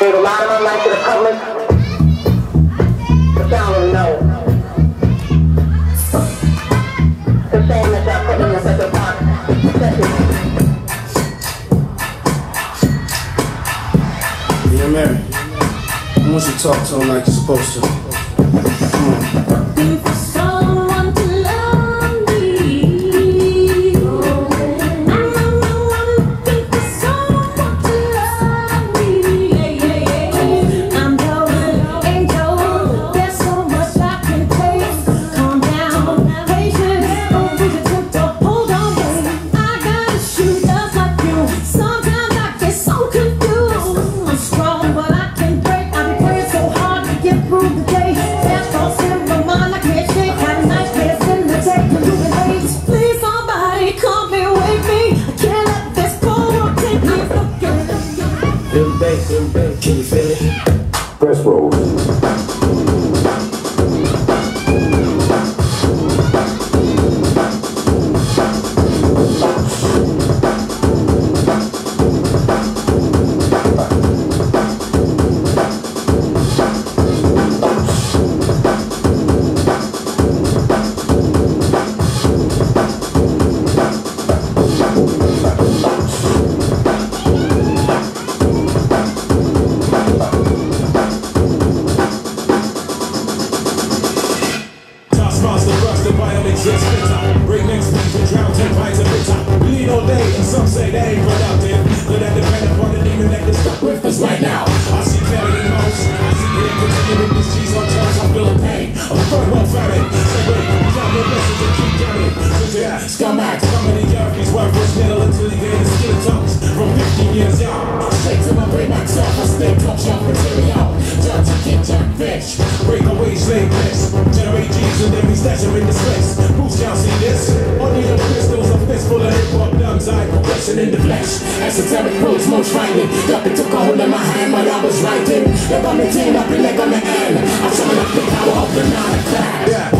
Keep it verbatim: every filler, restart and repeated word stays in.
There's a lot of them like to the public, but y'all don't know. It's a shame that y'all put me in such a box. Yeah, Mary, I want you to talk to him like you're supposed to. Come on. Can you feel it? Press roll. Bring next week to drown ten pints of bitter. We lead all day and some say they ain't productive. But that depend upon the demon that is stuck with us right now. I see clearly in most. I see him continuing this cheese on toast. I feel the pain of a third world famine. So wait, count your blessings and keep counting. So yeah, scumbags, some of the earth is worthless middle until you gain the skin of tongues. From fifteen years young, straight to my brain myself. I stay top shelf material. Dirty kid, jack fish. Break away slave list. Generate G's and then we stash them in disgrace. Who's can't see this? Only the pistols, a fistful of hip-hop duns. I progression in the flesh. Esoteric roots, most writing. Got it took a hold of my hand while I was writing. They got me team up in leg on the end. I'm summing up the power of the nine o'clock. Yeah.